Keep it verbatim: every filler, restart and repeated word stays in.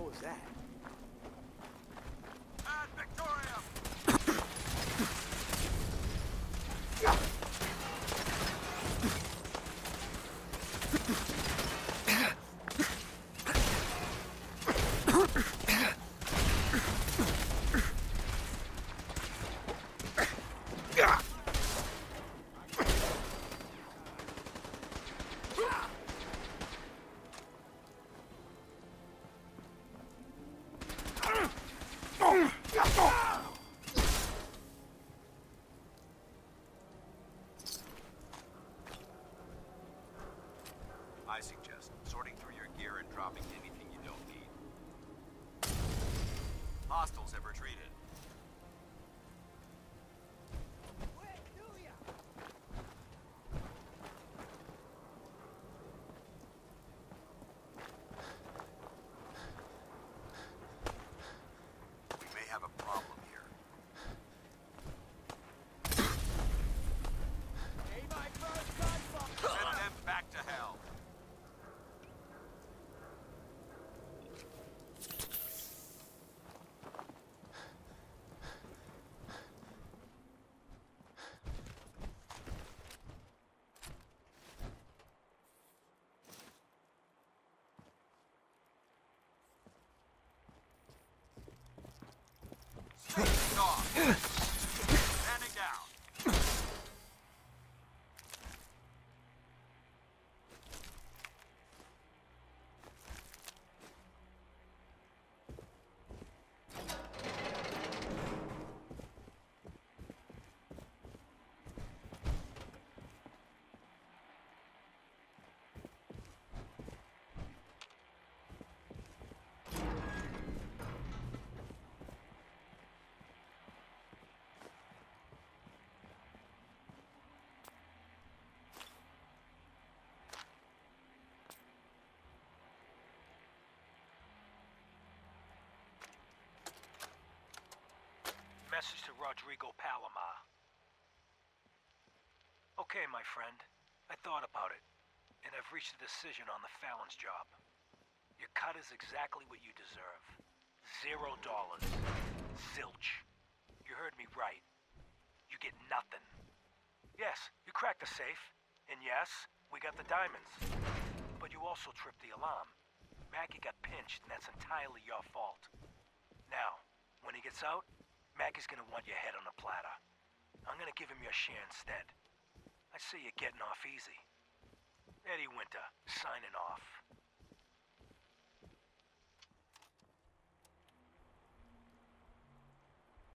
was that? Ad Victoria! I suggest sorting through your gear and dropping anything you don't need. Hostiles have retreated. We may have a problem here. Send them back to hell. Off. Standing down. Message to Rodrigo Palomar. Okay, my friend. I thought about it, and I've reached a decision on the Fallon's job. Your cut is exactly what you deserve. Zero dollars. Zilch. You heard me right. You get nothing. Yes, you cracked the safe, and yes, we got the diamonds. But you also tripped the alarm. Mackie got pinched, and that's entirely your fault. Now, when he gets out, Mackie's gonna want your head on a platter. I'm gonna give him your share instead. I see you're getting off easy. Eddie Winter, signing off.